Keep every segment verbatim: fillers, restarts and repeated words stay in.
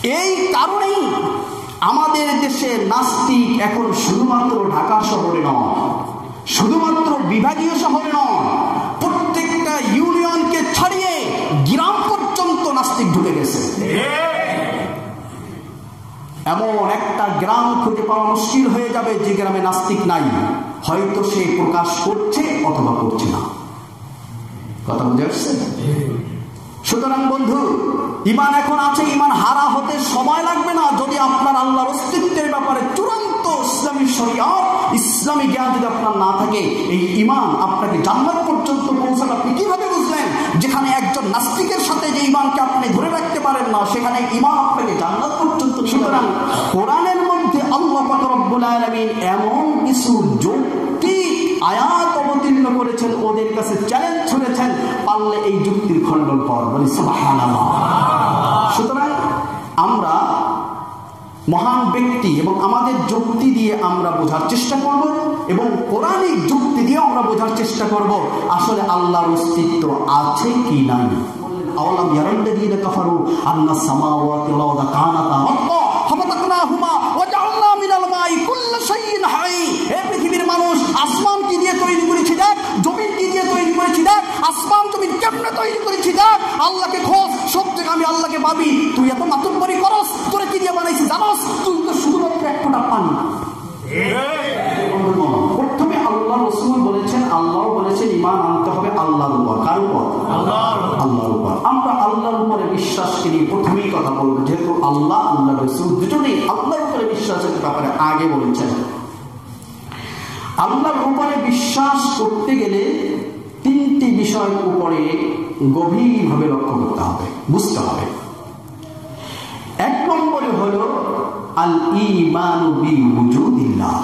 এই কারণেই আমাদের দেশে নাস্তিক এখন শুধুমাত্র ঢাকা শহরে নয়, শুধুমাত্র বিভাগীয় শহরে নয়, প্রত্যেকটা ইউনিয়নকে ছাড়িয়ে গ্রাম পর্যন্ত নাস্তিক ঢুকে গেছে। এমন একটা গ্রাম খুঁজে পাওয়া মুশকিল হয়ে যাবে যে গ্রামে নাস্তিক নাই, হয়তো সে প্রকাশ করছে অথবা করছে না। কথা বুঝে আসছে? সুতরাং বন্ধু, ঈমান এখন আছে, ঈমান হারা হতে সময় লাগবে না। যদি আপনার আল্লাহর অস্তিত্বের ব্যাপারে চূড়ান্ত ইসলামী শরীয়ত, ইসলামী জ্ঞান যদি আপনার না থাকে, এই ঈমান আপনাকে জান্নাত পর্যন্ত পৌঁছাবে আপনি কিভাবে বুঝলেন? যেখানে একজন নাস্তিকের সাথে যে ঈমানকে আপনি ধরে রাখতে পারেন না, সেখানে ঈমান আপনাকে জান্নাত পর্যন্ত। সুতরাং কোরআনের মধ্যে আল্লাহ পাক রব্বুল আলামিন এমন কিছু যৌক্তিক আয়াত অবতীর্ণ করেছেন, ওদের কাছে চ্যালেঞ্জ ছুড়েছেন, পারলে এই যুক্তির খণ্ডন কর, বলি সুবহানাল্লাহ। সুতরাং আমরা মহান ব্যক্তি এবং আমাদের যুক্তি দিয়ে আমরা বোঝার চেষ্টা করব, এবং কোরআনিক যুক্তি দিয়ে আমরা বোঝার চেষ্টা করব আসলে আল্লাহর অস্তিত্ব আছে কি নাই। আওয়ালাম ইয়ারাল্লাযীনা কাফারু আন্নাস সামাওয়াতি ওয়াল আরদা কানাতা রাত্তা ফাফাতাকনাহুমা ওয়া জাআলনা মিনাল মাই কুল্লা শাইইন হাই। হে পৃথিবীর মানুষ, আসমান কি দিয়ে তৈরি করেছি দেখ, জমিন কি দিয়ে তৈরি করেছি দেখ, আসমান জমিন কেমনে তৈরি করেছি দেখ, আল্লাহকে খোঁজ, সব থেকে আমি আল্লাহকে ভাবি। তুই এত মাতুব্বরি করস, তোরে কি দিয়ে বানাইছি জানোস? তুই তো শুধুমাত্র এক ফোঁটা পানি। প্রথমে আল্লাহ রাসূল বলেছেন, আল্লাহ বলেছেন ঈমান আনতে হবে আল্লাহর উপর। কার উপর? আল্লাহর উপর। আমরা আল্লাহর উপরে বিশ্বাস করি, প্রথমেই কথা বলবো, যেহেতু আল্লাহ আল্লাহ রাসূল দুজনেই আল্লাহর উপরে বিশ্বাসের ব্যাপারে আগে বলেছেন। আল্লাহর উপরে বিশ্বাস করতে গেলে তিনটি বিষয়ের উপরে গভীরভাবে লক্ষ্য করতে হবে, বুঝতে হবে। এক নম্বরে হলো আল ঈমানু বিউজুদিল্লাহ,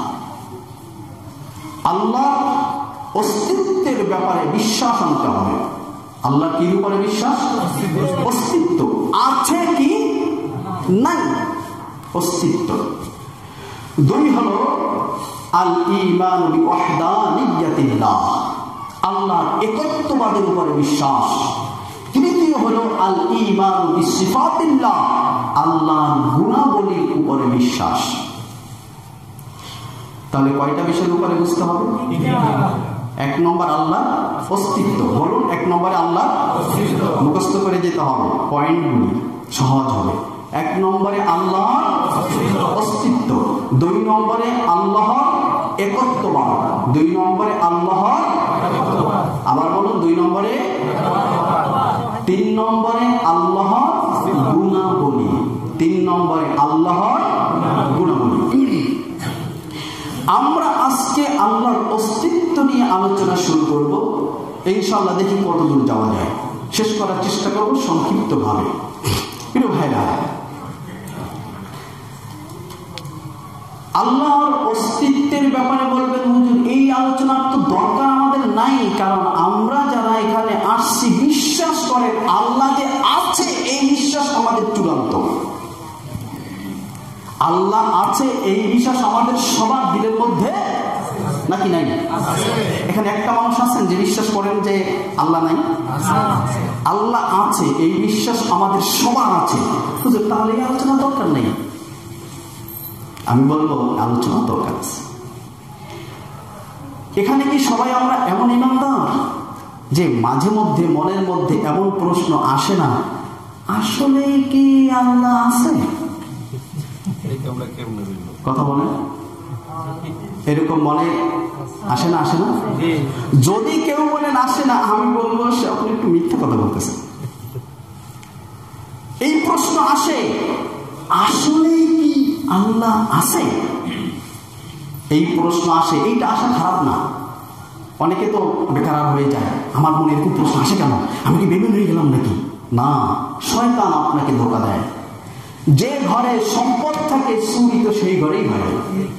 আল্লাহ অস্তিত্বের ব্যাপারে বিশ্বাস আনতে হবে। আল্লাহ কি উপরে বিশ্বাস? অস্তিত্ব আছে কি নাই, অস্তিত্ব। দুই হলো আল ঈমানু বিওয়াহদানিয়্যাতিল্লাহ, আল্লাহর একত্ববাদের উপরে বিশ্বাস। তৃতীয় হলো আল ঈমানু বিসিফাতিল্লাহ, আল্লাহর গুণাবলীর উপরে বিশ্বাস। তাহলে কয়টা বিষয়ের উপরে বুঝতে হবে? এক নম্বর আল্লাহ অস্তিত্ব। বলুন, এক নম্বরে আল্লাহ মুখস্থ করে যেতে হবে, পয়েন্টগুলি সহজ হবে। এক নম্বরে আল্লাহ অস্তিত্ব, দুই নম্বরে আল্লাহ একত্ববাদ, দুই নম্বরে আল্লাহ, আবার বলুন, দুই নম্বরে, তিন নম্বরে আল্লাহ গুণাবলী, তিন নম্বরে আল্লাহ গুণাবলী। আমরা আজকে আল্লাহর অস্তিত্ব নিয়ে আলোচনা শুরু করব, ইনশাআল্লাহ। দেখি কতদূর যাওয়া যায়, শেষ করার চেষ্টা করব সংক্ষিপ্ত ভাবে। প্রিয় ভাইরা, আল্লাহর অস্তিত্বের ব্যাপারে বলবেন হুজুর এই আলোচনার তো দরকার আমাদের নাই, কারণ আমরা যারা এখানে আসছি বিশ্বাস করেন আল্লাহ যে আছে, এই বিশ্বাস আমাদের চূড়ান্ত। আল্লাহ আছে এই বিশ্বাস আমাদের সবার দিলের মধ্যে নাকি নাই? এখানে একটা মানুষ আছেন যে বিশ্বাস করেন যে আল্লাহ নাই? আল্লাহ আছে এই বিশ্বাস আমাদের সবার আছে। হুজুর তাহলে এই আলোচনা দরকার নেই। আমি বলবো আলোচনা দরকার আছে। এখানে কি সবাই আমরা এমন ইমানদার যে মাঝে মধ্যে মনের মধ্যে এমন প্রশ্ন আসে না, আসলে কি আল্লাহ আছে? কথা বলে এরকম মনে আসে না? আসে না? যদি কেউ বলেন আসে না, আমি বলবো সে আপনি একটু মিথ্যা কথা বলতেছেন। এই প্রশ্ন আসে, আসলে কি আল্লাহ আছে? এই প্রশ্ন আসে, এইটা আসা খারাপ না। অনেকে তো বেকার হয়ে যায়, আমার মনে এরকম প্রশ্ন আসে কেন, আমি কি বেগুন হয়ে গেলাম নাকি? না, শয়তান আপনাকে ধোঁকা দেয়। যে ঘরে সম্পদ থাকে চুরি তো সেই ঘরেই হয়।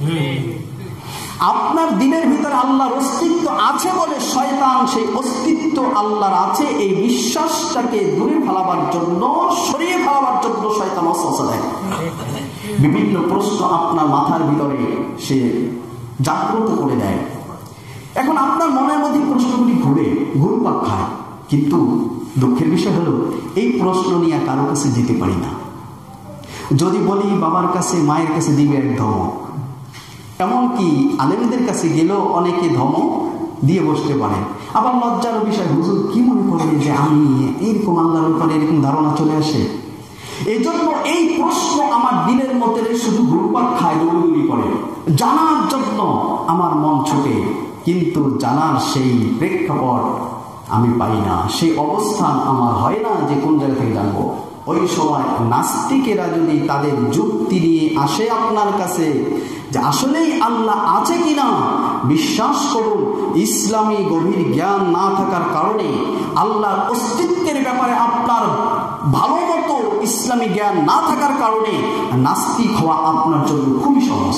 আপনার দিনের ভিতরে আল্লাহর অস্তিত্ব আছে বলে শয়তান সেই অস্তিত্ব আল্লাহর আছে এই বিশ্বাসটাকে দূরে ফেলাবার জন্য, সরিয়ে ফেলাবার জন্য শয়তান ওয়াসওয়াসা দেয়। বিভিন্ন প্রশ্ন আপনার মাথার ভিতরে সে জাগ্রত করে দেয়। এখন আপনার মনের মধ্যে প্রশ্নগুলি ঘুরে ঘুরপাক খায়, কিন্তু দুঃখের বিষয় হলো এই প্রশ্ন নিয়ে কারো কাছে যেতে পারি না। যদি বলি বাবার কাছে মায়ের কাছে দিবে এক ধমক, এমনকি আলেমদের কাছে গেলেও অনেকে ধমক দিয়ে বসতে পারে। আবার লজ্জার বিষয়, হুজুর কি মনে করবে যে আমি এরকম আল্লাহর উপরে এরকম ধারণা চলে আসে। এই জন্য এই প্রশ্ন আমার দিলের মধ্যে শুধু ঘুরপাক খায়, দৌড়দৌড়ি করে। জানার জন্য আমার মন ছুটে, কিন্তু জানার সেই প্রেক্ষাপট আমি পাই না, সেই অবস্থান আমার হয় না যে কোন জায়গা থেকে জানবো। ওই সময় নাস্তিকেরা যদি তাদের যুক্তি নিয়ে আসে আপনার কাছে যে আসলেই আল্লাহ আছে কিনা, বিশ্বাস করুন ইসলামী গভীর জ্ঞান না থাকার কারণে, আল্লাহর অস্তিত্বের ব্যাপারে আপনার ভালো মতো ইসলামী জ্ঞান না থাকার কারণে নাস্তিক হওয়া আপনার জন্য খুবই সহজ।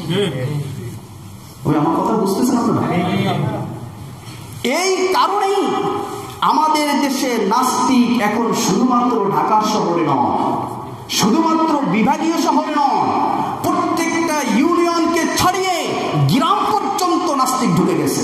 ওই আমার কথা বুঝতেছেন আপনারা? এই কারণেই আমাদের দেশে নাস্তিক এখন শুধুমাত্র ঢাকার শহরে নয়, শুধুমাত্র বিভাগীয় শহরে নয়, প্রত্যেকটা ইউনিয়নকে ছাড়িয়ে গ্রাম পর্যন্ত নাস্তিক ঢুকে গেছে।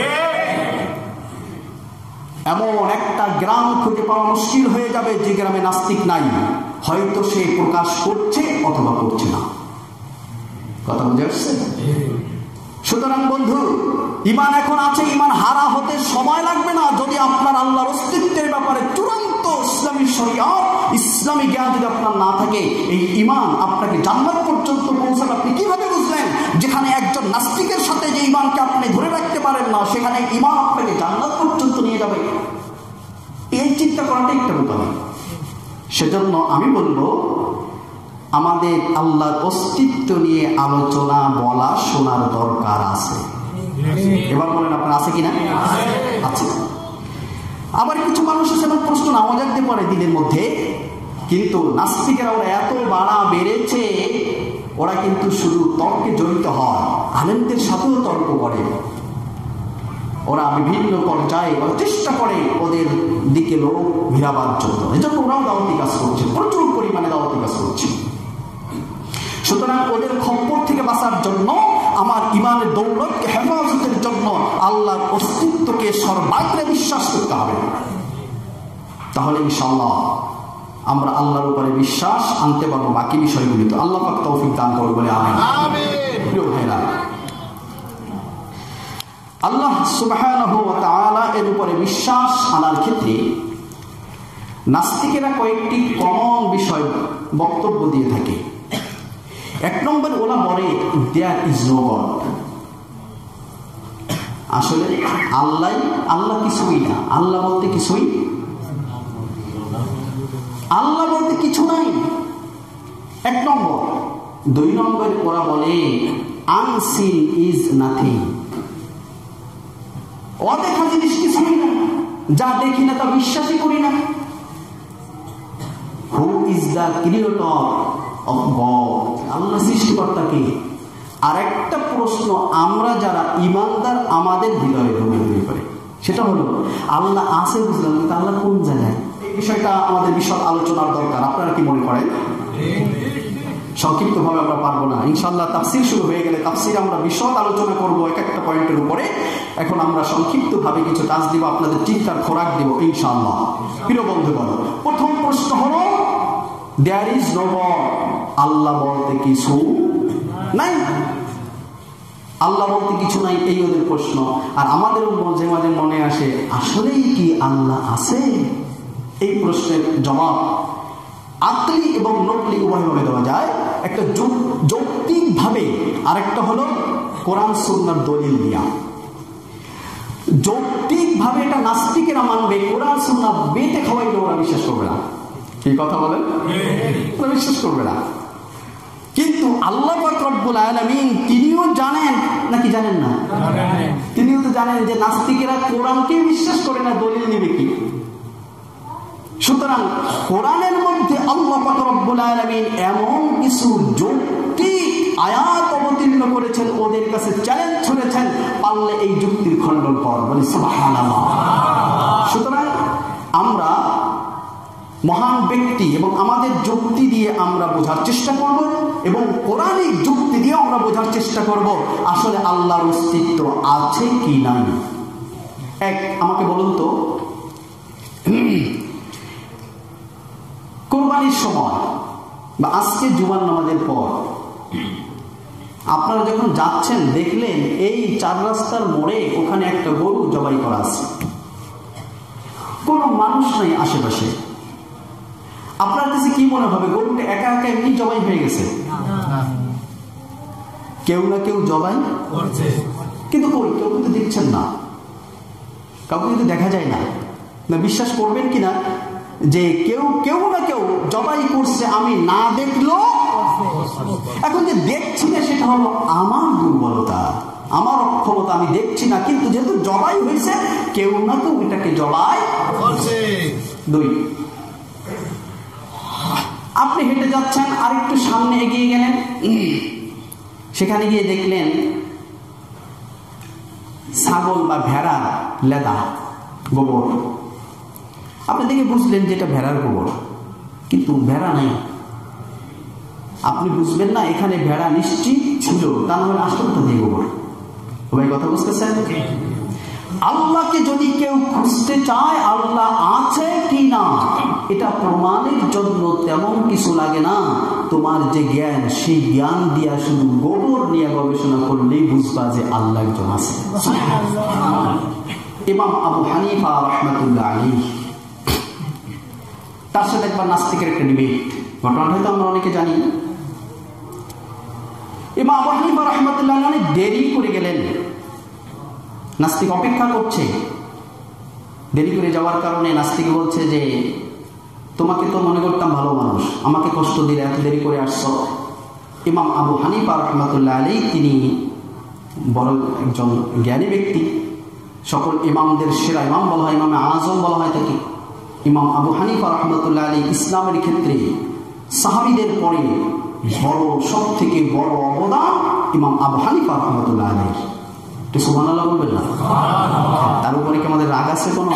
এমন একটা গ্রাম খুঁজে পাওয়া মুশকিল হয়ে যাবে যে গ্রামে নাস্তিক নাই, হয়তো সে প্রকাশ করছে অথবা করছে না। কথা বুঝে আসছে? সুতরাং বন্ধু, ইমান এখন আছে, ইমান হারা হতে সময় লাগবে না। যদি আপনার আল্লাহর অস্তিত্বের ব্যাপারে চূড়ান্ত ইসলামী শরিয়ত, ইসলামী জ্ঞান যদি আপনার না থাকে, এই ইমান আপনাকে জান্নাত পর্যন্ত পৌঁছাবে। আপনি কিভাবে বুঝলেন? যেখানে একজন নাস্তিকের সাথে যে ইমানকে আপনি ধরে রাখতে পারেন না, সেখানে ইমান আপনাকে জান্নাত পর্যন্ত নিয়ে যাবে। এই চিন্তা করাটা একটা বোকামি। সেজন্য আমি বলবো, আমাদের আল্লাহর অস্তিত্ব নিয়ে আলোচনা বলা শোনার দরকার আছে। এবার বলেন আপনার আছে কিনা? আছে। আবার কিছু মানুষ আছে এমন প্রশ্ন নাও জানতে পারে দিনের মধ্যে, কিন্তু নাস্তিকেরা ওরা এত বাড়া বেড়েছে, ওরা কিন্তু শুধু তর্কে জড়িত হয়, আলেমদের সাথেও তর্ক করে। ওরা বিভিন্ন পর্যায়ে চেষ্টা করে ওদের দিকে লোক ভিড়াবার জন্য। এজন্য ওরাও দাওয়াতি কাজ করছে, প্রচুর পরিমাণে দাওয়াতি কাজ করছে। সুতরাং ওদের খপ্পর থেকে বাঁচার জন্য, আমার ইমানের দৌলতকে হেফাজতের জন্য আল্লাহর অস্তিত্বকে সর্বাগ্রে বিশ্বাস করতে হবে। তাহলে ইনশাআল্লাহ আমরা আল্লাহর উপরে বিশ্বাস আনতে পারবো। বাকি বিষয়গুলি তো আল্লাহ পাক তৌফিক দান করবে বলে আমিন। প্রিয় ভাইরা, আল্লাহ সুবহানাহু ওয়া তাআলা এর উপরে বিশ্বাস আনার ক্ষেত্রে নাস্তিকেরা কয়েকটি কমন বিষয় বক্তব্য দিয়ে থাকে। এক নম্বর, ওরা বলে দেয়ার ইজ নো গড। আসলে আল্লাহ আল্লাহ কিছুই না, আল্লাহ বলতে কিছুই আল্লাহ বলতে কিছু নাই, এক নম্বর। দুই নম্বর, ওরা বলে আনসিন ইজ নাথিং। অদেখা জিনিস কিছুই না, যা দেখি না তা বিশ্বাসই করি না। Who is the creator of God? আল্লাহ সৃষ্টিকর্তা কে? আর একটা প্রশ্ন আমরা যারা ইমানদার আমাদের হৃদয়ে ঢুকে ঢুকে পারে, সেটা হলো আল্লাহ আছে বুঝলাম, কিন্তু আল্লাহ কোন জায়গায়? এই বিষয়টা আমাদের বিশদ আলোচনার দরকার। আপনারা কি মনে করেন? সংক্ষিপ্ত ভাবে আমরা পারবো না। ইনশাআল্লাহ তাফসীর শুরু হয়ে গেলে তাফসীর আমরা বিশদ আলোচনা করব এক একটা পয়েন্টের উপরে। এখন আমরা সংক্ষিপ্ত ভাবে কিছু কাজ দিব, আপনাদের চিন্তার খোরাক দিব ইনশাআল্লাহ। প্রিয় বন্ধুগণ, প্রথম প্রশ্ন হলো দেয়ার ইজ নো গড। আল্লাহ বলতে কিছু নাই, আল্লাহ বলতে কিছু নাই, এই ওদের প্রশ্ন। আর আমাদের মাঝে মাঝে মনে আসে, আসলেই কি আল্লাহ আছে? এই প্রশ্নের জবাব আকলি এবং নকলি উভয়ভাবে দেওয়া যায়। একটা যৌক্তিক ভাবে, আর একটা হলো কোরআন সুন্নাহর দলিল দিয়া। যৌক্তিক ভাবে এটা নাস্তিকেরা মানবে, কোরআন সুন্নাহ বেতে খাওয়াইলে ওরা বিশ্বাস করবে না। কি কথা বলেন? ওরা বিশ্বাস করবে না। কিন্তু আল্লাহ পাক রব্বুল আলামিন তিনিও জানেন, নাকি জানেন না? তিনিও তো জানেন যে নাস্তিকেরা কোরআনকে বিশ্বাস করে না, দলিল নেবে কি? সুতরাং কোরআনের মধ্যে আল্লাহ পাক রব্বুল আলামিন এমন কিছু যৌক্তিক আয়াত অবতীর্ণ করেছেন, ওদের কাছে চ্যালেঞ্জ ছুড়েছেন, পারলে এই যুক্তির খণ্ডন কর, বলি সুবহানাল্লাহ। সুতরাং আমরা মহান ব্যক্তি এবং আমাদের যুক্তি দিয়ে আমরা বোঝার চেষ্টা করব, এবং কোরআনিক যুক্তি দিয়ে আমরা বোঝার চেষ্টা করব আসলে আল্লাহর অস্তিত্ব আছে কি নাই। এক, আমাকে বলুন তো, কোরবানির সময় বা আজকে জুমার নামাজের পর আপনারা যখন যাচ্ছেন দেখলেন এই চার রাস্তার মোড়ে ওখানে একটা গরু জবাই করা আছে, কোনো মানুষ নাই আশেপাশে, আপনার কাছে কি মনে হবে? গরুটা একা একা এমনি জবাই হয়ে গেছে? কেউ না কেউ জবাই করছে, কিন্তু কই কেউ কিন্তু দেখছেন না, কাউকে কিন্তু দেখা যায় না। না বিশ্বাস করবেন কিনা যে কেউ কেউ না কেউ জবাই করছে, আমি না দেখলো। এখন যে দেখছি না সেটা হলো আমার দুর্বলতা, আমার অক্ষমতা, আমি দেখছি না, কিন্তু যেহেতু জবাই হয়েছে কেউ না কেউ এটাকে জবাই করছে। দুই, আপনি হেঁটে যাচ্ছেন, আর একটু সামনে এগিয়ে গেলেন, সেখানে গিয়ে দেখলেন ছাগল বা ভেড়া লেদা গোবর, আপনি দেখে বুঝলেন যে এটা ভেড়ার গোবর, কিন্তু ভেড়া নাই। আপনি বুঝবেন না এখানে ভেড়া নিশ্চিত ছিল, তা না হলে আসলে কোথা দিয়ে গোবর? ভাই কথা বুঝতেছেন? আল্লাহকে যদি কেউ খুঁজতে চায় আল্লাহ আছে কি না এটা প্রমাণের জন্য তেমন কিছু লাগে না, তোমার যে জ্ঞান সেই জ্ঞান দিয়া শুধু গোবর নিয়ে গবেষণা করলেই বুঝবা যে আল্লাহ একজন আছে। ইমাম আবু হানিফা রাহমাতুল্লাহ আলাইহি, তার সাথে একবার নাস্তিকের একটা ডিবেট, ঘটনাটা হয়তো আমরা অনেকে জানি। ইমাম আবু হানিফা রাহমাতুল্লাহ আলাইহি অনেক দেরি করে গেলেন, নাস্তিক অপেক্ষা করছে। দেরি করে যাওয়ার কারণে নাস্তিক বলছে যে তোমাকে তো মনে করতাম ভালো মানুষ, আমাকে কষ্ট দিলে, এত দেরি করে আসছো। ইমাম আবু হানিফা রাহমাতুল্লাহ আলাইহি তিনি বড় একজন জ্ঞানী ব্যক্তি, সকল ইমামদের সেরা ইমাম বলা হয়, ইমামে আজম বলা হয় তাকে। ইমাম আবু হানিফা রাহমাতুল্লাহ আলাইহি ইসলামের ক্ষেত্রে সাহাবীদের পরে বড়, সব থেকে বড় অবদান ইমাম আবু হানিফা রাহমাতুল্লাহ আলাইহি। তো সুবহানাল্লাহ বলবেন না? তার উপরে কি আমাদের রাগ আছে কোনো?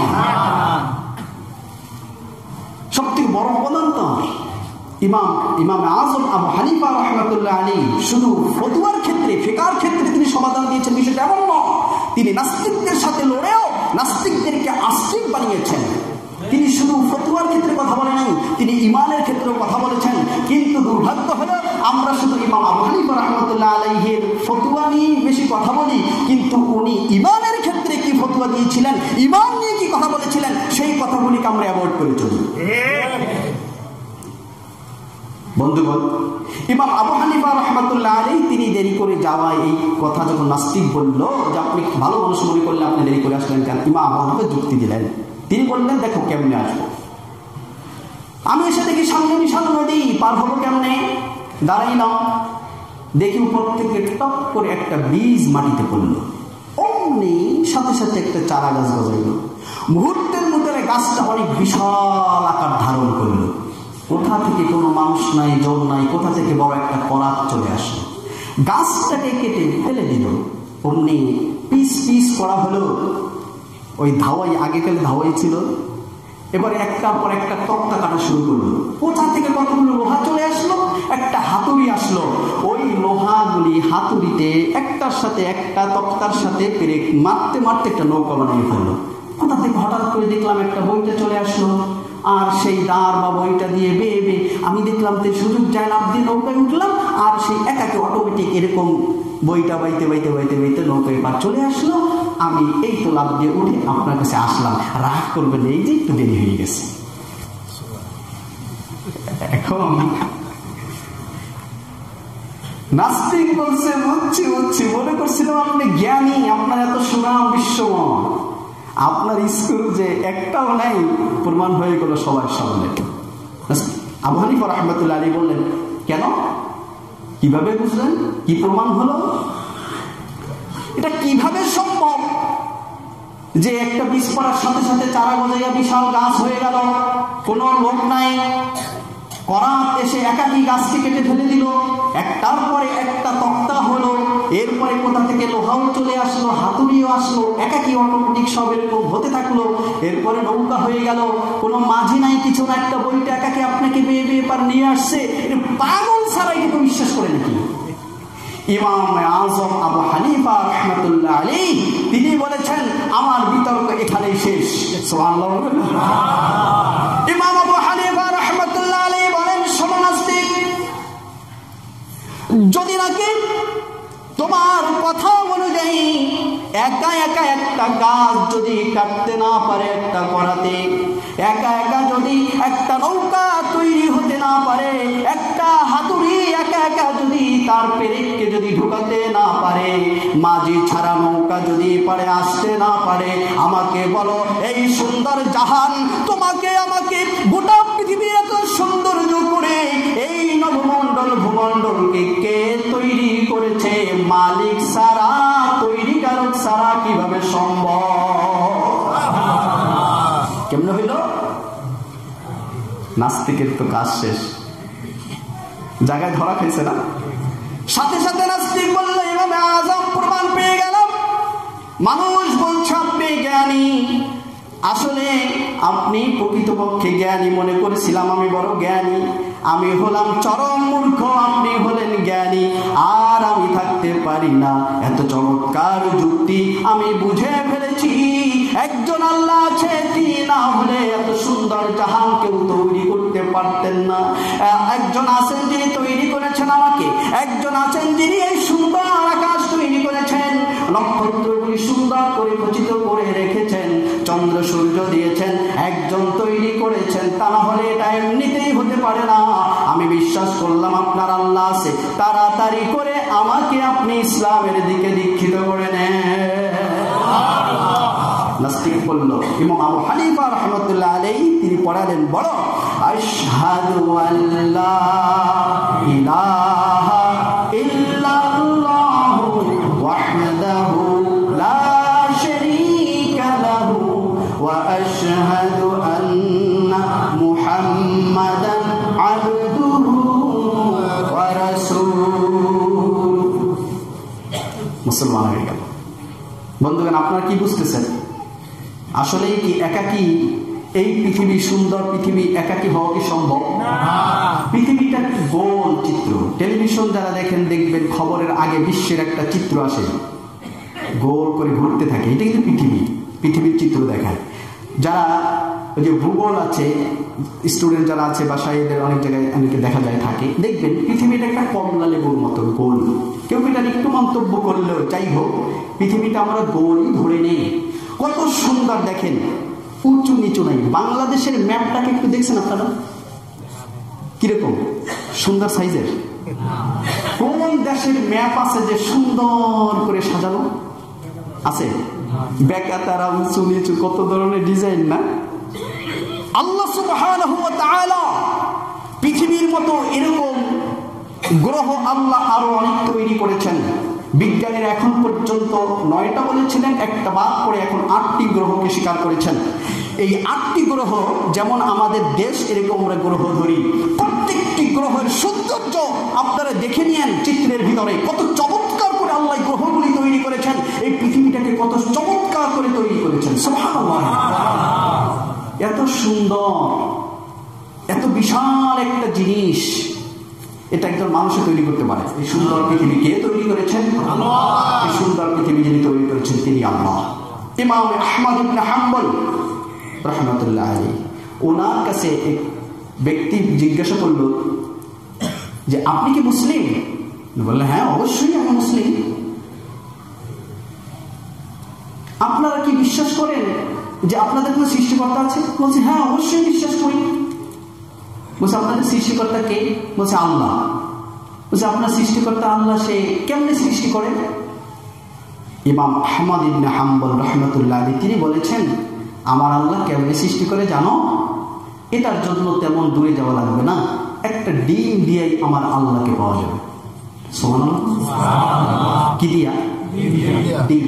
সব থেকে বড় অবদান তো ইমাম ইমাম আজম আবু হানিফা রাহমাতুল্লাহ আলাইহি শুধু ফতোয়ার ক্ষেত্রে, ফিকহের ক্ষেত্রে তিনি সমাধান দিয়েছেন। বিষয়টা এমন নয় তিনি নাস্তিকদের সাথে লড়েও নাস্তিকদেরকে আস্তিক বানিয়েছেন। তিনি শুধু ফতোয়ার ক্ষেত্রে কথা বলেন নাই, তিনি ইমানের ক্ষেত্রেও কথা বলেছেন। কিন্তু দুর্ভাগ্য হলো আমরা শুধু ইমাম আবু হানিফা রাহমাতুল্লাহ আলাইহির ফতোয়া নিয়ে বেশি কথা বলি, কিন্তু উনি ইমানের ক্ষেত্রে কি ফতোয়া দিয়েছিলেন, ইমান নিয়ে কি কথা বলেছিলেন, সেই কথাগুলিকে আমরা অ্যাভয়েড করে চলি। বন্ধুগণ, ইমাম আবু হানিফা রাহমাতুল্লাহ আলাইহি তিনি দেরি করে যাওয়ায় এই কথা যখন নাস্তিক বলল যে আপনি ভালো মানুষ মনে করলে আপনি দেরি করে আসলেন কেন, ইমাম আবু হানিফা যুক্তি দিলেন। তিনি বললেন দেখো কেমনে আসবো, আমি এসে দেখি সামনে বিশাল নদী, পার হবো কেমনে? দাঁড়াইলাম, দেখি উপর থেকে টপ করে একটা বীজ মাটিতে পড়লো, অমনি সাথে সাথে একটা চারা গাছ গজাইল। মুহূর্তের মধ্যে গাছটা অনেক বিশাল আকার ধারণ করলো। কোথা থেকে কোনো মানুষ নাই, জল নাই, কোথা থেকে বড় একটা করাত চলে আসলো, গাছটাকে কেটে ফেলে দিল। অমনি পিস পিস করা হলো। ওই ধাওয়াই, আগেকালে ধাওয়াই ছিল, এবারে একটার পর একটা তক্তা কাটা শুরু করলো। কোথা থেকে কতগুলো লোহা চলে আসলো, একটা হাতুড়ি আসলো। ওই লোহাগুলি হাতুড়িতে একটার সাথে একটা তক্তার সাথে পেরে মারতে মারতে একটা নৌকা বানিয়ে ফেললো। কোথা থেকে হঠাৎ করে দেখলাম একটা বইটা চলে আসলো, আর সেই দাঁড় বা বইটা দিয়ে বেয়ে বেয়ে আমি দেখলাম যে সুযোগ যায় লাভ দিয়ে নৌকায় উঠলাম, আর সেই একাকে অটোমেটিক এরকম বইটা বাইতে বাইতে বাইতে বাইতে নৌকায় পার চলে আসলো। আমি এই তো লাভ দিয়ে উঠে আপনার কাছে আসলাম, রাগ করবেন এই যে একটু দেরি হয়ে গেছে। এখন নাস্তিক বলছে বুঝছি বুঝছি, মনে করছিলাম আপনি জ্ঞানী, আপনার এত সুনাম বিশ্বময়, আপনার স্কুল যে একটাও নাই, প্রমাণ হয়ে গেল সবার সামনে। আবু হানিফা রাহমাতুল্লাহ আলাইহি বললেন কেন, কিভাবে বুঝলেন, কি প্রমাণ হলো, এটা কিভাবে সম্ভব যে একটা বীজ পড়ার সাথে সাথে চারা গজাইয়া বিশাল গাছ হয়ে গেল, কোন লোক নাই, করাত এসে একাকি গাছকে কেটে ফেলে দিল, একটার পরে একটা তক্তা হলো, এরপরে কোথা থেকে লোহাও চলে আসলো, হাতুড়িও আসলো, একাকি অটোমেটিক সব এরকম হতে থাকলো। এরপরে নৌকা হয়ে গেল, কোনো মাঝি নাই, কিছু না, একটা বইটা একাকি আপনাকে বেয়ে বেয়ে পার নিয়ে আসছে। পাগল ছাড়াই কিন্তু বিশ্বাস করে নাকি? ইমাম আজম আবু হানিফা রাহমাতুল্লাহ আলাইহি তিনি বলেছেন আমার বিতর্ক এখানেই শেষ। সুবহানাল্লাহ। ইমাম আবু হানিফা রাহমাতুল্লাহ আলাইহি বলেন শোনো নাস্তিক, যদি নাকি তোমার কথা অনুযায়ী একা একা একটা গাছ যদি কাটতে না পারে একটা করাতে, একা একা যদি একটা নৌকা তৈরি হতে না পারে, একটা হাতুড়ি একা একা যদি তার পেরেককে যদি ঢুকাতে না পারে, মাঝি ছাড়া নৌকা যদি পারে আসতে না পারে, আমাকে বলো এই সুন্দর জাহান তোমাকে আমাকে গোটা পৃথিবী এত সৌন্দর্য করে এই নবমণ্ডল ভূমণ্ডলকে কে তৈরি করেছে? মালিক সারা, তৈরিকারক সারা কিভাবে সম্ভব? কেমন হইল? নাস্তিকের তো কাজ শেষ, জায়গায় ধরা খাইছে না? সাথে সাথে নাস্তিক বলল ইমামে আজম প্রমাণ পেয়ে গেলাম। মানুষ বলছে আপনি জ্ঞানী, আসলে আপনি প্রকৃতপক্ষে জ্ঞানী মনে করেছিলাম, আমি বড় জ্ঞানী, আমি হলাম চরম মূর্খ, আপনি হলেন জ্ঞানী, আর আমি থাকতে পারি না। এত চমৎকার যুক্তি আমি বুঝে ফেলেছি, একজন আল্লাহ আছে, তিনি না হলে এত সুন্দর জাহান কেউ তৈরি করতে পারতেন না। একজন আছেন যিনি তৈরি করেছেন আমাকে, একজন আছেন যিনি এই সুন্দর আকাশ তৈরি করেছেন, নক্ষত্রগুলি সুন্দর করে খচিত করে রেখেছেন, চন্দ্র সূর্য দিয়েছেন, একজন তৈরি করেছেন, তা না হলে এটা এমনিতেই হতে পারে না। আমি বিশ্বাস করলাম আপনার আল্লাহ আছে, তাড়াতাড়ি করে আমাকে আপনি ইসলামের দিকে দীক্ষিত করে নেন। নাস্তিক বলল, ইমাম আবু হানিফা রাহমাতুল্লাহ আলাইহি তিনি পড়ালেন, বড় আশহাদু আল্লা ইলাহা ইল্লাল্লাহু ওয়াহদাহু লা শারীকা লাহু ওয়া আশহাদু আন্না মুহাম্মাদান আবদুহু ওয়া রাসূলুহু। মুসলমান হয়ে গেল। বন্ধুগণ, আপনারা কি বুঝতেছেন? আসলে কি একাকী এই পৃথিবী, সুন্দর পৃথিবী একাকী হওয়া কি সম্ভব? পৃথিবীটা একটা গোল চিত্র। টেলিভিশন যারা দেখেন দেখবেন খবরের আগে বিশ্বের একটা চিত্র আসে, গোল করে ঘুরতে থাকে, এটা কিন্তু পৃথিবী, পৃথিবীর চিত্র দেখায়। যারা ওই যে ভূগোল আছে, স্টুডেন্ট যারা আছে বাসায়, এদের অনেক জায়গায় অনেকে দেখা যায় থাকে, দেখবেন পৃথিবীটা একটা কমলা লেবুর মতো গোল। কেউ এটা একটু মন্তব্য করলেও যাই হোক, পৃথিবীটা আমরা গোলই ধরে নেই। কত সুন্দর দেখেন, উঁচু নিচু নাই। বাংলাদেশের ম্যাপটাকে একটু দেখছেন আপনারা কিরকম সুন্দর সাইজের? কোন দেশের ম্যাপ আছে যে সুন্দর করে সাজানো আছে? বেকা তারা উঁচু নিচু কত ধরনের ডিজাইন না? আল্লাহ সুবহানাহু ওয়া তাআলা পৃথিবীর মতো এরকম গ্রহ আল্লাহ আরো অনেক তৈরি করেছেন। বিজ্ঞানীরা এখন পর্যন্ত নয়টা বলেছিলেন, একটা বাদ করে এখন আটটি গ্রহকে স্বীকার করেছেন। এই আটটি গ্রহ যেমন আমাদের দেশ, এরকম আমরা গ্রহ ধরি। প্রত্যেকটি গ্রহের সৌন্দর্য আপনারা দেখে নিয়েন চিত্রের ভিতরে, কত চমৎকার করে আল্লাহ গ্রহগুলি তৈরি করেছেন, এই পৃথিবীটাকে কত চমৎকার করে তৈরি করেছেন। সুবহানাল্লাহ, এত সুন্দর, এত বিশাল একটা জিনিস, এটা একজন মানুষে তৈরি করতে পারে। এই সুন্দর পৃথিবী কে তৈরি করেছেন? আল্লাহ। এই সুন্দর পৃথিবী যিনি তৈরি করেছেন তিনি আল্লাহ। ইমাম আহমদ ইবনে হাম্বল রাহমাতুল্লাহ আলাইহি, ওনার কাছে এক ব্যক্তি জিজ্ঞাসা করল যে আপনি কি মুসলিম? বললেন হ্যাঁ অবশ্যই আমি মুসলিম। আপনারা কি বিশ্বাস করেন যে আপনাদের কোনো সৃষ্টিকর্তা আছে? বলছি হ্যাঁ অবশ্যই বিশ্বাস করি। বলছে আপনাদের সৃষ্টিকর্তা কে? বলছে আল্লাহ। বলছে আপনার সৃষ্টিকর্তা আল্লাহ, সে কেমনে সৃষ্টি করেন? ইমাম আহমদ ইবনে হাম্বল রাহমাতুল্লাহ আলাইহি তিনি বলেছেন, আমার আল্লাহ কেমনে সৃষ্টি করে জানো? এটার জন্য তেমন দূরে যাওয়া লাগবে না, একটা ডিম দিয়েই আমার আল্লাহকে পাওয়া যাবে। সুবহানাল্লাহ। কি দিয়া? ডিম।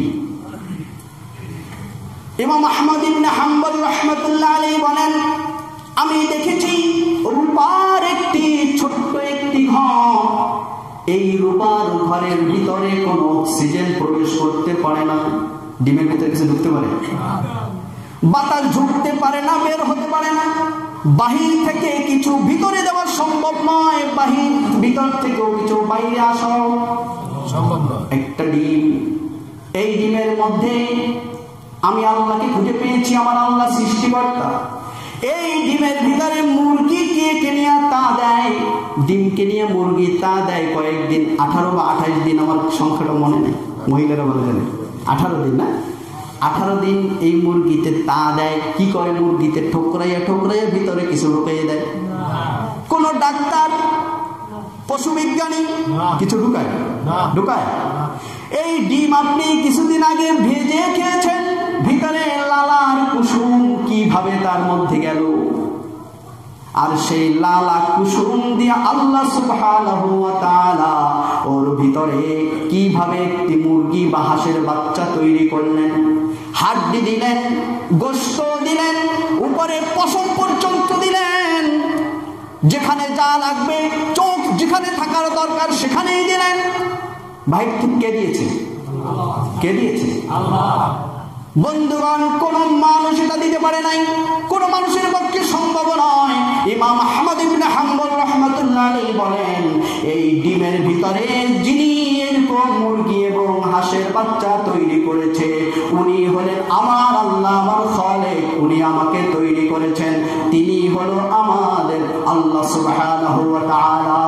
ইমাম আহমদ ইবনে হাম্বল রাহমাতুল্লাহ আলাইহি বলেন, আমি দেখেছি রূপার একটি ছোট্ট একটি ঘর, এই রূপার ঘরের ভিতরে কোনো অক্সিজেন প্রবেশ করতে পারে না। ডিমের ভিতরে কিছু ঢুকতে পারে? বাতাস ঢুকতে পারে না, বের হতে পারে না। বাহির থেকে কিছু ভিতরে যাওয়া সম্ভব নয়, বাহির ভিতর থেকেও কিছু বাইরে আসা সম্ভব নয়। একটা ডিম, এই ডিমের মধ্যে আমি আল্লাহকে খুঁজে পেয়েছি, আমার আল্লাহ সৃষ্টিকর্তা। এই ডিমের ভিতরে মুরগি কে নিয়ে তা দেয়, ডিমকে নিয়ে মুরগি তা দেয় কয়েকদিন, আঠারো বা আঠাইশ দিন, আমার সংখ্যাটা মনে নেই, মহিলারা বলে জানে, আঠারো দিন না, আঠারো দিন এই মুরগিতে তা দেয়। কি করে? মুরগিতে ঠোকরাইয়া ঠোকরাইয়া ভিতরে কিছু ঢুকাইয়ে দেয়। কোন ডাক্তার, পশু বিজ্ঞানী কিছু ঢুকায় ঢুকায় এই ডিম আপনি কিছুদিন আগে ভেজে খেয়েছেন, ভিতরে লালার কুসুম কিভাবে তার মধ্যে গেল, আর সেই লালা কুসুম দিয়ে আল্লাহ সুবহানাহু ওয়া তাআলা ওর ভিতরে কিভাবে একটি মুরগি বা হাঁসের বাচ্চা তৈরি করলেন। হাড্ডি দিলেন, গোশত দিলেন, উপরে পশম পর্যন্ত দিলেন, যেখানে যা লাগবে, চোখ যেখানে থাকার দরকার সেখানেই দিলেন। ভাই কে দিয়েছে? কে দিয়েছে? আল্লাহ। বন্ধুগণ, কোন মানুষ এটা দিতে পারে নাই, কোন মানুষের পক্ষে সম্ভব নয়। ইমাম আহমদ ইবনে হাম্বল রাহমাতুল্লাহ আলাইহি বলেন, এই ডিমের ভিতরে যিনি এরকম মুরগি এবং হাঁসের বাচ্চা তৈরি করেছে, উনি হলেন আমার আল্লাহ, আমার খালেক, উনি আমাকে তৈরি করেছেন, তিনি হলো আমাদের আল্লাহ সুবহানাহু ওয়া তাআলা।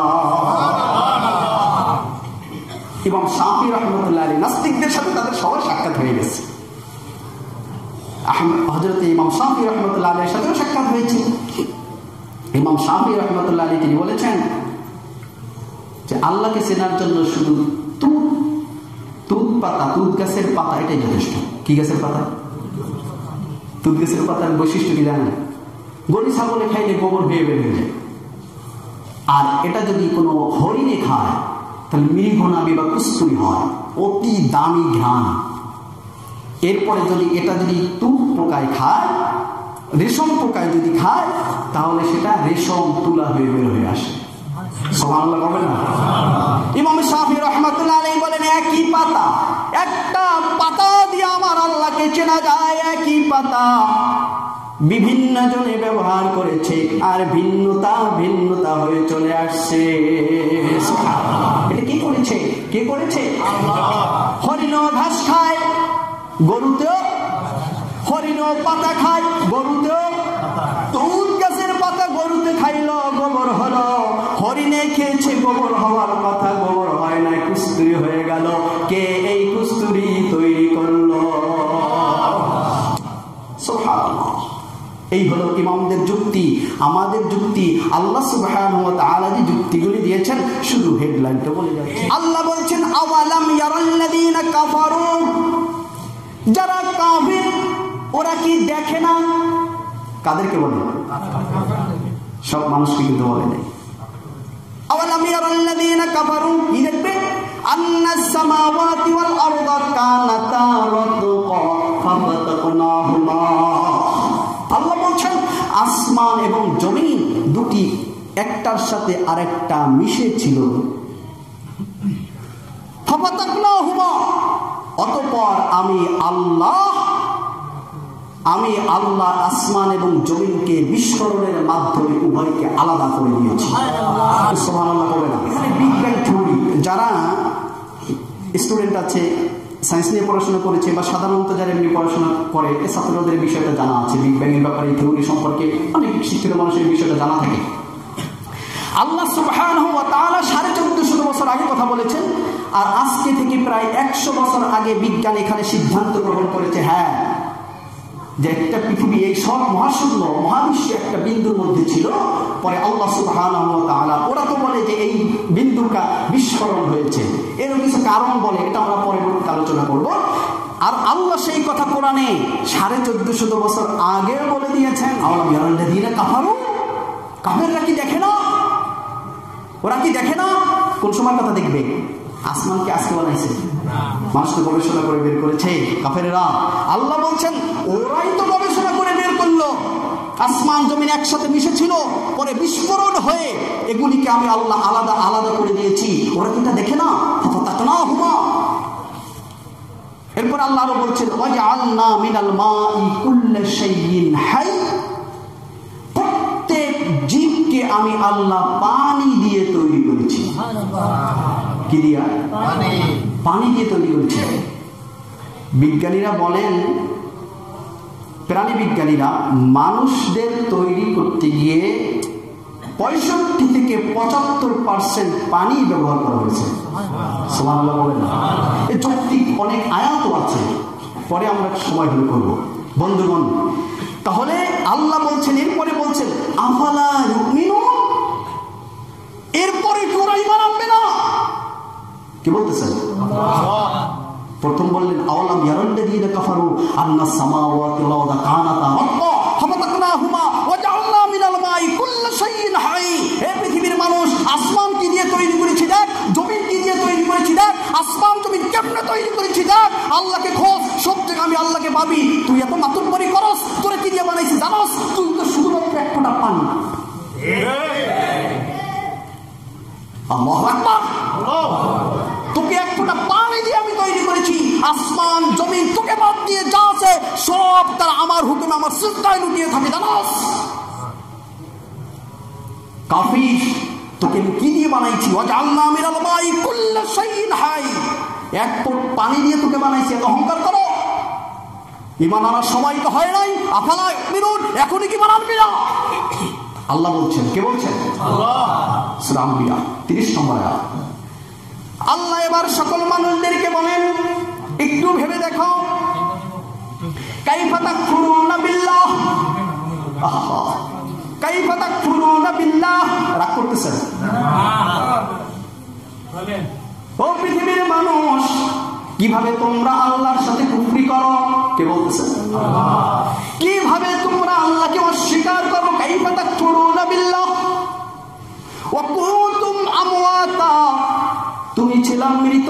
ইমাম শাফি রাহমাতুল্লাহ আলাইহি, নাস্তিকদের সাথে তাদের সবার সাক্ষাৎ হয়ে গেছে, হযরত ইমাম শাফি রাহমাতুল্লাহ আলাইহির সাথেও সাক্ষাৎ হয়েছে। ইমাম শাফি রাহমাতুল্লাহ আলাইহি তিনি বলেছেন যে আল্লাহকে চেনার জন্য শুধু তুত তুত পাতা, তুত গাছের পাতা এটাই যথেষ্ট। কি গাছের পাতা? তুত গাছের পাতার বৈশিষ্ট্য কি জানেন? গরু ছাগলে খাইলে গোবর বেয়ে বের হয়ে যায়, আর এটা যদি কোনো হরিণে খায় তাহলে মৃগনাভি বা কুস্তুরি হয়, অতি দামি ঘ্রাণ। এরপরে যদি এটা যদি তুত পোকায় খায়, রেশম পোকায় যদি খায়, তাহলে সেটা রেশম তুলা হয়ে বের হয়ে আসে। সুবহানাল্লাহ হবে না? ইমাম শাফি রাহমাতুল্লাহ আলাইহি বলেন, একই পাতা, একটা পাতা দিয়ে আমার আল্লাহকে চেনা যায়। একই পাতা বিভিন্ন জনে ব্যবহার করেছে, আর ভিন্নতা ভিন্নতা হয়ে চলে আসছে। এটা কি করেছে? কে করেছে? হরিণ ঘাস খায়, গরুতেও হরিণ পাতা খায়, গরুতেও তুত গাছের পাতা গরুতে খাইলো, গোবর হলো। হরিণে খেয়েছে, গোবর হওয়ার কথা, গোবর হয় না, কুস্তুরি হয়ে গেল। কে এই কুস্তুরি তৈরি করলো? সুবহানাল্লাহ। এই হলো ইমামদের যুক্তি। আমাদের যুক্তি, আল্লাহ সুবহানাহু ওয়া তাআলা যে যুক্তিগুলি দিয়েছেন শুধু হেডলাইনটা বলে যাচ্ছে। আল্লাহ বলছেন, আওয়ালাম ইয়ারাল্লাযীনা কাফারু, যারা কাফির ওরা কি দেখে না? কাদেরকে বলে? সব মানুষকে কিন্তু বলে নাই। আওয়ালাম ইয়ারাল্লাযীনা কাফারু, কি দেখবে? আন্নাস সামাওয়াতি ওয়াল আরদা কানাতা রাতকা ফাফাতাকনাহুমা। আল্লাহ বলছেন, আসমান এবং জমিন দুটি একটার সাথে আরেকটা মিশে ছিল। ফাফাতাকনাহুমা, অতঃপর আমি আল্লাহ আমি আল্লাহ আসমান এবং জমিনকে বিস্ফোরণের মাধ্যমে উভয়কে আলাদা করে দিয়েছি। সুবহানাল্লাহ বলে না। এখানে বিগ ব্যাং থিওরি, যারা স্টুডেন্ট আছে, সায়েন্স নিয়ে পড়াশোনা করেছে বা সাধারণত যারা এমনি পড়াশোনা করে, ছাত্রদের বিষয়টা জানা আছে। বিগ ব্যাং এর ব্যাপারে, থিওরি সম্পর্কে অনেক শিক্ষিত মানুষের বিষয়টা জানা থাকে। আল্লাহ সুবহানাহু ওয়া তাআলা সাড়ে চোদ্দশো বছর আগে কথা বলেছেন, আর আজকে থেকে প্রায় একশো বছর আগে বিজ্ঞান এখানে সিদ্ধান্ত গ্রহণ করেছে, হ্যাঁ, যে একটা পৃথিবী, এই সব মহাশূন্য মহাবিশ্ব একটা বিন্দুর মধ্যে ছিল। পরে আল্লাহ সুবহানাহু ওয়া তাআলা, ওরা তো বলে যে এই বিন্দুটা বিস্ফোরণ হয়েছে, এরও কিছু কারণ বলে, এটা আমরা পরবর্তীতে আলোচনা করব। আর আল্লাহ সেই কথা কোরআনে সাড়ে চোদ্দশো বছর আগে বলে দিয়েছেন। আওয়ালাম ইয়ারাল্লাযীনা কাফারু, কাফেররা কি দেখে না? ওরা কি দেখে না? কোন সময় কথা দেখবে? আসমানকে আজকে বানাইছে, মানুষ তো গবেষণা করে বের করেছে কাফেরেরা। আল্লাহ বলছেন, ওরাই তো গবেষণা করে বের করলো, আসমান জমিন একসাথে মিশেছিল, পরে বিস্ফোরণ হয়ে এগুলিকে আমি আল্লাহ আলাদা আলাদা করে দিয়েছি। ওরা কিন্তু দেখে না। ফাফাতাকনাহুমা। এরপর আল্লাহ আরো বলছেন, ওয়াজআলনা মিনাল মাই কুল্লা শাইইন হাই, প্রত্যেক জীবকে আমি আল্লাহ পানি দিয়ে তৈরি করেছি। কি দিয়া? পানি। পানি দিয়ে তৈরি করেছি। বিজ্ঞানীরা বলেন প্রাণী বিজ্ঞানীরা মানুষদের তৈরি করতে গিয়ে পঁয়ষট্টি থেকে পঁচাত্তর পার্সেন্ট পানি ব্যবহার করা হয়েছে। সুবহানাল্লাহ বলেন না? এই যৌক্তিক অনেক আয়াতও আছে, পরে আমরা সময় হলে করব। বন্ধুগণ, তাহলে আল্লাহ বলছেন, এরপরে বলছেন আফালা ইউমিনুন, এরপরে তোরা ঈমান আনবে না। কি বলতেছেন? প্রথম বললেন আওয়ালাম ইয়ারাল্লাযীনা কাফারু আন্নাস সামাওয়াতি ওয়াল আরদা কানাতা রাত্তা ফাতাকনাহুমা ওয়া জাআলনা মিনাল মাই কুল্লা শাইইন হাই। হে পৃথিবীর মানুষ, আসমান কি দিয়ে তৈরি করেছি দেখ, জমিন কি দিয়ে তৈরি করেছি দেখ, আসমান জমিন কেমনে তৈরি করেছি দেখ, আল্লাহকে খোঁজ, সব জায়গায় আমি আল্লাহকে পাবি। তুই এত মাতুব্বরি করস, তোরে কি দিয়ে বানাইছি জানোস? তুই তো শুধুমাত্র এক ফোঁটা পানি। আল্লাহু আকবার। তোকে এক ফোঁটা পানি দিয়ে আমি তৈরি করেছি। আসমান জমিন তোকে বাদ দিয়ে যা আছে সব তারা আমার হুকুমে আমার সিজদায় লুটিয়ে থাকে জানোস? কাফির, তোকে কি দিয়ে বানাইছি? ওয়াজআলনা মিনাল মাই কুল্লা শাইইন হাই। এক ফোঁট পানি দিয়ে তোকে বানাইছি, এত অহংকার করো? ঈমান আনার সময় তো হয় নাই। আফালা ইউমিনুন, এখনই কি ঈমান আনবি না? আল্লাহ বলছেন। কে বলছেন? আল্লাহ। সূরা আম্বিয়া তিরিশ নম্বর আয়াত। আল্লাহ এবার সকল মানুষদেরকে বলেন, একটু ভেবে দেখো, কাইফা তাকফুরুনা বিল্লাহ, আহা কাইফা তাকফুরুনা বিল্লাহ। রাগ করতেছেন? ও পৃথিবীর মানুষ, কিভাবে তোমরা আল্লাহর সাথে কুফরি করো? কে বলতেছেন? আল্লাহ। কিভাবে তোমরা আল্লাহকে অস্বীকার করো? কাইফা তাকফুরুনা বিল্লাহ ওয়া কুনতুম আমওয়াতা, তুমি ছিলাম মৃত।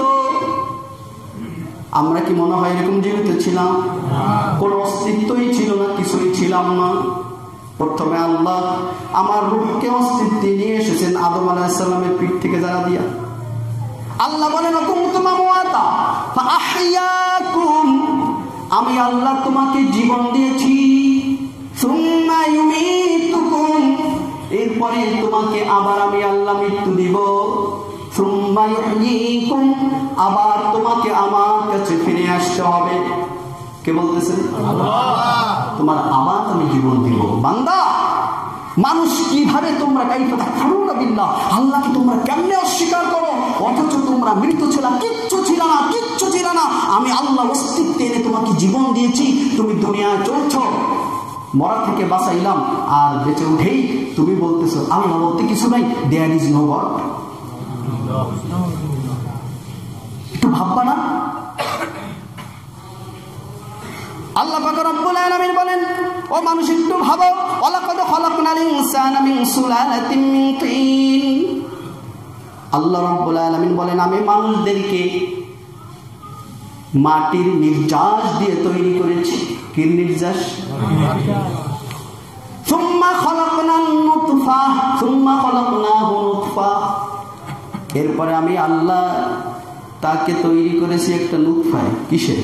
আমরা কি মনে হয় এরকম জীবিত ছিলাম? কোন অস্তিত্বই ছিল না, কিছুই ছিলাম না। প্রথমে আল্লাহ আমার রূহকে অস্তিত্বে নিয়ে এসেছেন আদম আলাইহিস সালামের পিঠ থেকে যারা দিয়া। আল্লাহ বলেন কুনতুম আমওয়াতা ফাআহইয়াকুম, আমি আল্লাহ তোমাকে জীবন দিয়েছি। সুম্মা ইউমীতুকুম, এরপরে তোমাকে আবার আমি আল্লাহ মৃত্যু দিব। সুম্মা ইউহয়িকুম, আবার তোমাকে আমার কাছে ফিরে আসতে হবে। কে বলতেছেন? আল্লাহ। তোমার আবার আমি জীবন দিব। বান্দা, মানুষ কিভাবে তোমরা কাইফা তাকফুরুনা বিল্লাহ, আল্লাহকে তোমরা কেমনে অস্বীকার করো? অথচ তোমরা মৃত ছিল, কিচ্ছু ছিল না, কিচ্ছু ছিল না। আমি আল্লাহ অস্তিত্বে এনে তোমাকে জীবন দিয়েছি, তুমি দুনিয়ায় চলছ। মরা থেকে বাঁচাইলাম, আর বেঁচে উঠেই তুমি বলতেছো আল্লাহ বলতে কিছু নাই, দেয়ার ইজ নো গড। একটু ভাববা না? আল্লাহ পাক রব্বুল আলামিন বলেন, ও মানুষ একটু ভাবো, ওয়ালাকাদ খালাকনাল ইনসানা মিন সুলালাতিন মিন তিন। আল্লাহ রব্বুল আলামিন বলেন, আমি মানুষদেরকে মাটির নির্যাস দিয়ে তৈরি করেছি। কি নির্যাস? সুম্মা খালাকনান নুতফা সুম্মা খালাকনাহু নুতফা, এরপরে আমি আল্লাহ তাকে তৈরি করেছি একটা নুতফায়। কিসে?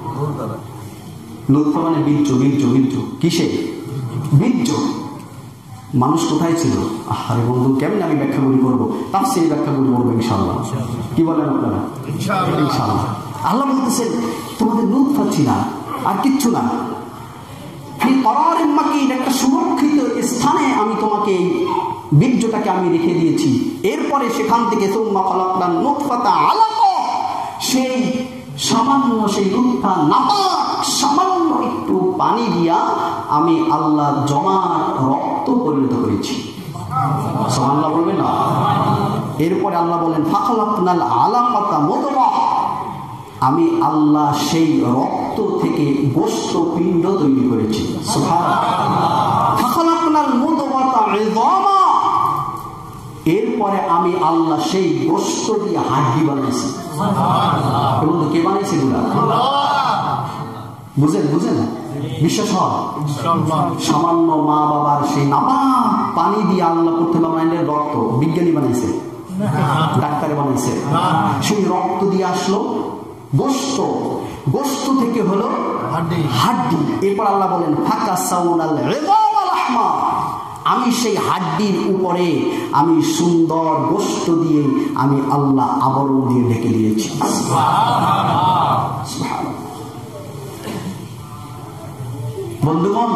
নুতফা মানে বীর্য, বীর্য, বীর্য। কিসে? বীর্য। মানুষ কোথায় ছিল? আরে বন্ধু, কেমনে আমি ব্যাখ্যা করি করবো? তাফসীর ব্যাখ্যা করি করবো ইনশাআল্লাহ। কি বলেন আপনারা? ইনশাআল্লাহ। আল্লাহ বলতেছেন তোমাদের নুতফা ছিল আর কিচ্ছু না। ফি করারিন মাকিন, একটা সুরক্ষিত স্থানে আমি তোমাকে বীর্যটাকে আমি রেখে দিয়েছি। এরপরে সেখান থেকে সুম্মা খালাকনান নুতফাতা আলাকা, সেই সামান্য সেই নুতফা নাপাক সামান্য একটু পানি দিয়া আমি আল্লাহ জমা রক্ত পরিণত করেছি। সুবহানাল্লাহ বলবেন না? এরপরে আল্লাহ বলেন ফাখালাকনাল আলাকাতা মুদগাহ, আমি আল্লাহ সেই রক্ত থেকে গোশত পিণ্ড তৈরি করেছি। সুবহানাল্লাহ। ফাখালাকনাল মুদগাতা ইযামা, এরপরে আমি আল্লাহ সেই গোশত দিয়ে হাড্ডি বানাইছি। সুবহানাল্লাহ। বলুন কে বানাইছে এগুলা? আল্লাহ। বুঝেন বুঝেন বিশ্বাস হয়? ইনশাআল্লাহ। সামান্য মা বাবার সেই নাপাক পানি দিয়ে আল্লাহ প্রথমে বানাইলেন রক্ত। বিজ্ঞানী বানাইছে? ডাক্তারে বানাইছে? সেই রক্ত দিয়ে আসলো গোশত, গোশত থেকে হলো হাড্ডি। এরপর আল্লাহ বলেন ফাকাসাউনাল ইযামা লাহমা, আমি সেই হাড্ডির উপরে আমি সুন্দর গোশত দিয়ে আমি আল্লাহ আবরণ দিয়ে ঢেকে দিয়েছি। সুবহানাল্লাহ। সুবহানাল্লাহ। বন্ধুগণ,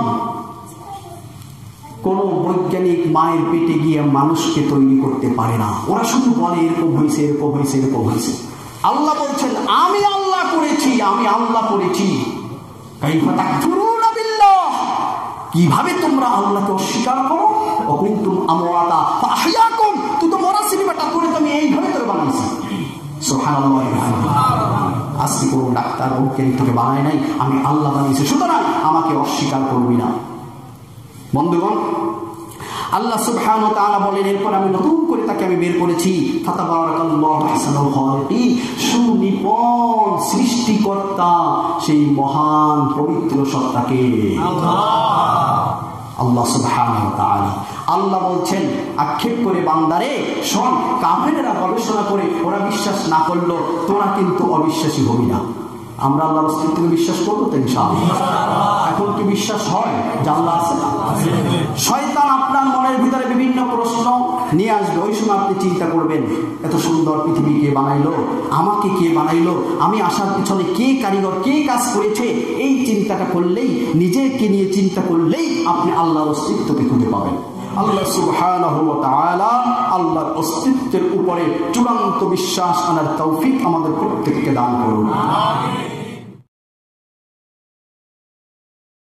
কোন বৈজ্ঞানিক মায়ের পেটে গিয়ে মানুষকে তৈরি করতে পারে না। ওরা শুধু বলে এরকম হয়েছে, এরকম হয়েছে, এরকম হয়েছে। আল্লাহ বলছেন আমি আল্লাহ করেছি, আমি আল্লাহ করেছি। কাইফা তাকফুরুনা বিল্লাহ, কিভাবে তোমরা আল্লাহকে অস্বীকার করো। অকুনতুম আমওয়াতা ফাহইয়াকুম, তুই তো মরা সিনেমাটা করে তুমি এইভাবে তোর বানাইছিস। সুবহানাল্লাহ। আজকে কোনো ডাক্তার বৈজ্ঞানিক তোকে বানায় নাই, আমি আল্লাহ বানিয়েছি, সুতরাং আমাকে অস্বীকার করবি না। বন্ধুগণ, আল্লাহ সুবহানাহু ওয়া তাআলা বলেন এরপর আমি নতুন করে তাকে আমি বের করেছি। ফাতাবারাকাল্লাহু আহসানুল খালিকিন, সুনিপুণ সৃষ্টিকর্তা সেই মহান পবিত্র সত্তাকে আল্লাহ আল্লাহ সুবহানাহু ওয়া তাআলা। আল্লাহ বলছেন আক্ষেপ করে বান্দারে শোন, কাফেররা গবেষণা করে ওরা বিশ্বাস না করলো, তোরা কিন্তু অবিশ্বাসী হবি না। আমরা আল্লাহর অস্তিত্বকে বিশ্বাস করবো তো ইনশাআল্লাহ। এখন কি বিশ্বাস হয় যে আল্লাহ আছে? শয়তান আপনার মনের ভিতরে বিভিন্ন প্রশ্ন নিয়ে আসবে। ওই সময় আপনি চিন্তা করবেন এত সুন্দর পৃথিবী কে বানাইলো, আমাকে কে বানাইলো, আমি আসার পিছনে কে কারিগর, কে কাজ করেছে। এই চিন্তাটা করলেই, নিজেকে নিয়ে চিন্তা করলেই আপনি আল্লাহর অস্তিত্বকে খুঁজে পাবেন। আল্লাহ সুবহানাহু ওয়া তাআলা আল্লাহর অস্তিত্বের উপরে চূড়ান্ত বিশ্বাস আনার তৌফিক আমাদের প্রত্যেককে দান করুন।